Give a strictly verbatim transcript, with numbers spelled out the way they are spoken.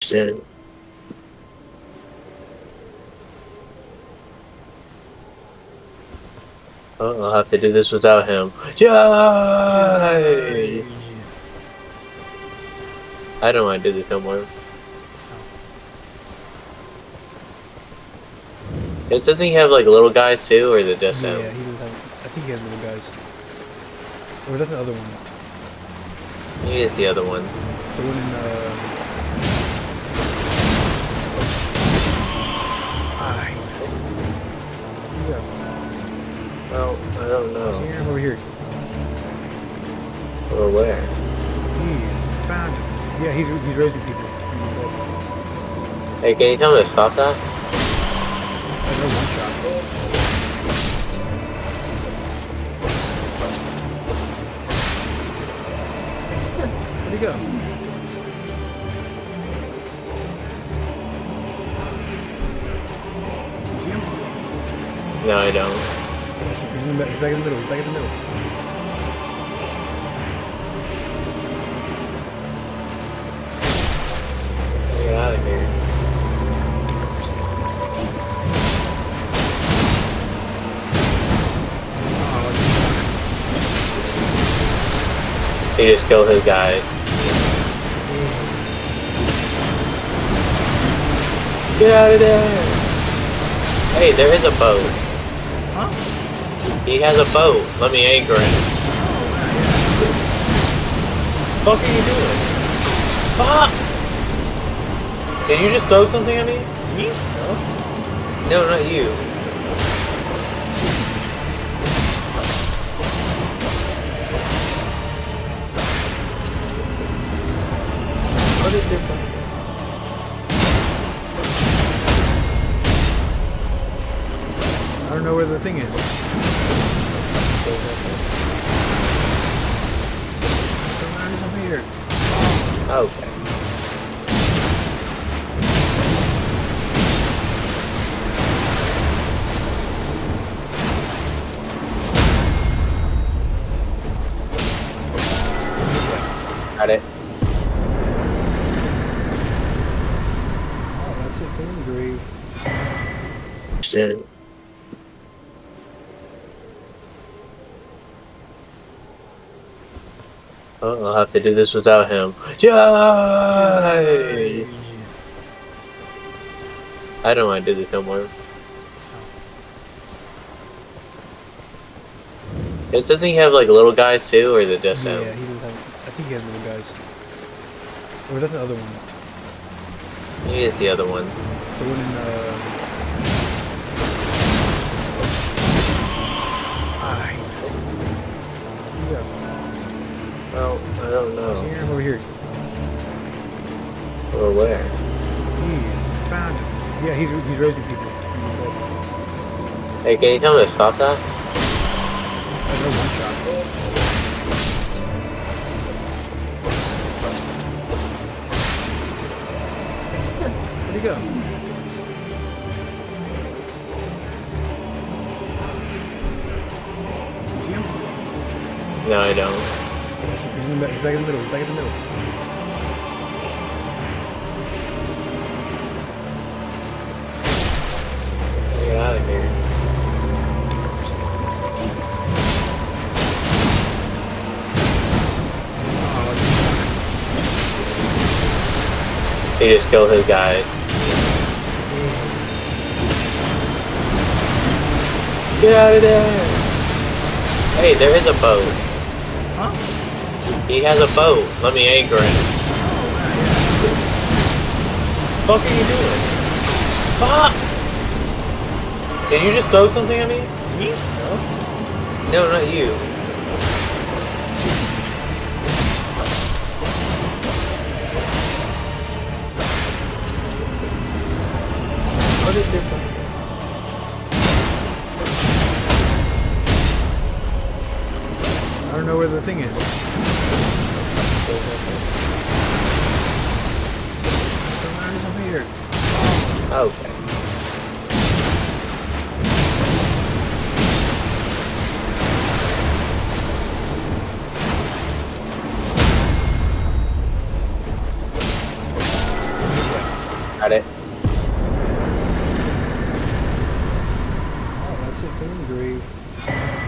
Shit. Oh, I'll have to do this without him. Yay! I don't want to do this no more. It doesn't he have like little guys too, or is it just yeah, him? Yeah, he does have. I think he has little guys. Or is that the other one? Maybe it's the other one. The one in. Uh... Ah, yeah. Well, I don't know. Here, I'm over here. Or where? He found him. Yeah, he's he's raising people. Hey, can you tell me to stop that? Another one shot. Where'd he go? You see him? No, I don't. Yes, he's, in the, he's back in the middle. He's back in the middle. Get out of here. He just killed his guys. Get out of there! Hey, there is a boat. Huh? He has a boat. Let me anchor him. What the fuck are you doing? Fuck! Did you just throw something at me? Me? No, not you. What is this? I don't know where the thing is. It's over here. Okay. Got it. Oh, that's it for the grave. Shit. Oh, I'll have to do this without him. Yay! I don't want to do this no more. It doesn't he have like little guys too, or is it just Yeah, him? he does have. I think he has little guys. Or is that the other one? Maybe it's the other one. The one in. Uh... Ah, yeah. Well, I don't know. Here, I'm over here. Or where? He found him. Yeah, he's he's raising people. Hey, can you tell me to stop that? Another one shot. Where'd he go? You see him? No, I don't. Yes, he's, in the, he's back in the middle. He's back in the middle. Get out of here. He just killed his guys. Get out of there! Hey, there is a boat. Huh? He has a boat. Let me anchor him. What the fuck are you doing? Fuck! Did you just throw something at me? Me? No, not you. What is this? I don't know where the thing is. It's over here. Okay. Got it. Oh, that's it for the grave.